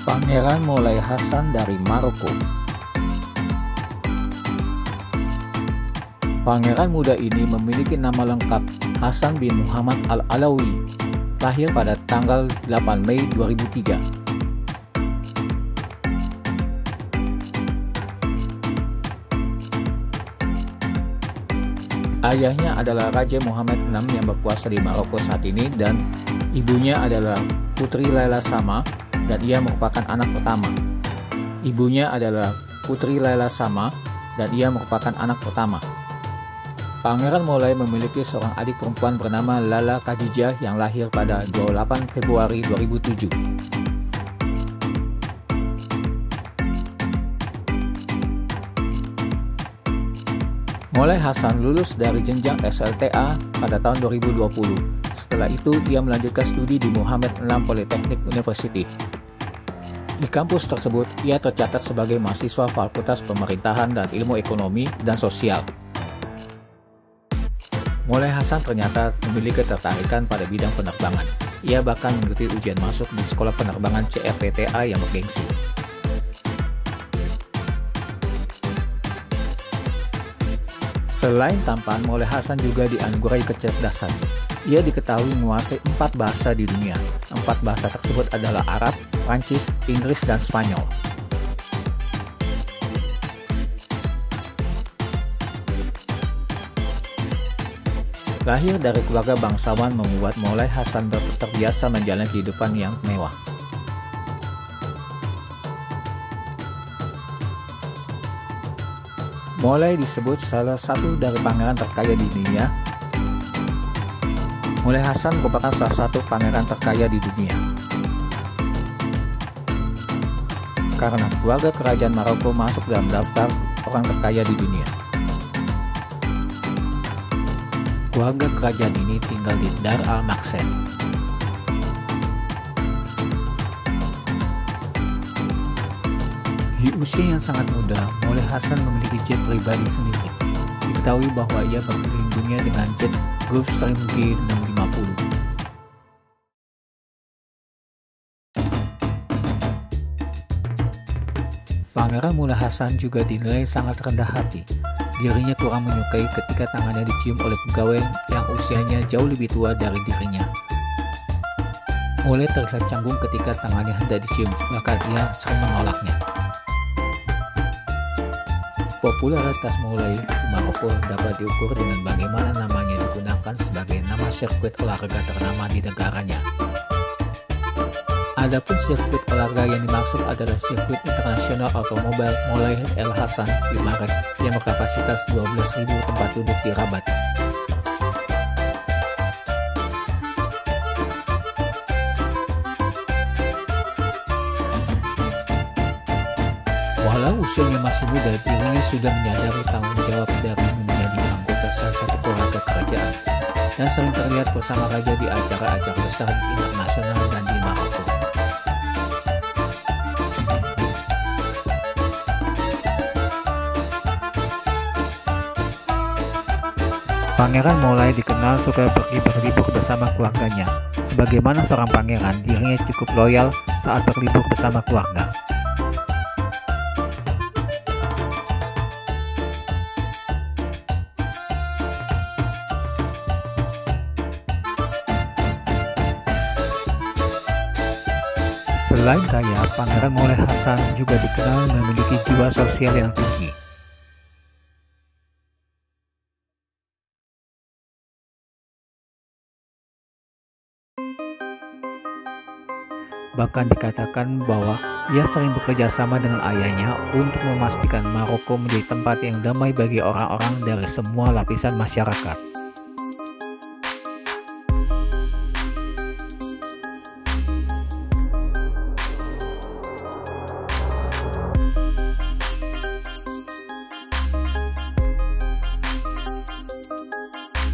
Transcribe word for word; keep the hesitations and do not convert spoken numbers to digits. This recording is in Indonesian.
Pangeran Moulay Hassan dari Maroko. Pangeran muda ini memiliki nama lengkap Hassan bin Muhammad Al-Alawi, lahir pada tanggal delapan Mei dua ribu tiga. Ayahnya adalah Raja Muhammad enam yang berkuasa di Maroko saat ini, dan ibunya adalah Putri Laila Sama, dan ia merupakan anak pertama. Ibunya adalah Putri Laila Sama, dan ia merupakan anak pertama. Pangeran Moulay memiliki seorang adik perempuan bernama Lala Khadijah yang lahir pada dua puluh delapan Februari dua ribu tujuh. Moulay Hassan lulus dari jenjang S L T A pada tahun dua ribu dua puluh. Setelah itu, ia melanjutkan studi di Muhammad enam Polytechnic University. Di kampus tersebut, ia tercatat sebagai mahasiswa Fakultas Pemerintahan dan Ilmu Ekonomi dan Sosial. Moulay Hassan ternyata memiliki ketertarikan pada bidang penerbangan. Ia bahkan mengikuti ujian masuk di Sekolah Penerbangan C F V T A yang bergengsi. Selain tampan, Moulay Hassan juga dianugerahi kecerdasan. Ia diketahui menguasai empat bahasa di dunia. Empat bahasa tersebut adalah Arab, Prancis, Inggris, dan Spanyol. Lahir dari keluarga bangsawan membuat Moulay Hassan terbiasa menjalani kehidupan yang mewah. Moulay disebut salah satu dari pangeran terkaya di dunia. Moulay Hassan merupakan salah satu pangeran terkaya di dunia. Karena keluarga kerajaan Maroko masuk dalam daftar orang terkaya di dunia. Keluarga kerajaan ini tinggal di Dar al-Makhzen. Di usia yang sangat muda, Moulay Hassan memiliki jet pribadi sendiri. Diketahui bahwa ia berkeliling dunia dengan jet Gulfstream G enam lima nol. Pangeran Moulay Hassan juga dinilai sangat rendah hati. Dirinya kurang menyukai ketika tangannya dicium oleh pegawai yang usianya jauh lebih tua dari dirinya. Moulay terlihat canggung ketika tangannya hendak dicium, bahkan ia sering menolaknya. Popularitas Moulay di Maroko dapat diukur dengan bagaimana namanya digunakan sebagai nama sirkuit olahraga ternama di negaranya. Adapun sirkuit olahraga yang dimaksud adalah sirkuit internasional otomobil Moulay El Hassan di Marek yang berkapasitas dua belas ribu tempat duduk di Rabat. Walau usianya masih muda, dirinya sudah menyadari tanggung jawab dari menjadi anggota salah satu keluarga kerajaan dan sering terlihat bersama raja di acara-acara besar internasional dan di Maroko. Pangeran Moulay dikenal suka pergi berlibur bersama keluarganya. Sebagaimana seorang pangeran, dirinya cukup loyal saat berlibur bersama keluarga. Selain kaya, Pangeran Moulay Hassan juga dikenal memiliki jiwa sosial yang tinggi. Bahkan dikatakan bahwa ia sering bekerja sama dengan ayahnya untuk memastikan Maroko menjadi tempat yang damai bagi orang-orang dari semua lapisan masyarakat.